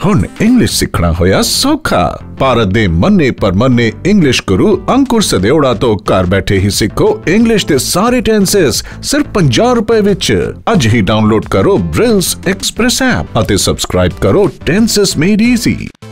हुण इंग्लिश सीखना होया सौखा। भारत दे मन्ने परमन्ने इंग्लिश गुरु अंकुर सदेओड़ा तो घर बैठे ही सीखो इंग्लिश दे सारे टेंसेस सिर्फ 50 रुपए विच। अज ही डाउनलोड करो ब्रिल्स एक्सप्रेस ऐप अते सब्सक्राइब करो टेंसेस मेड इजी।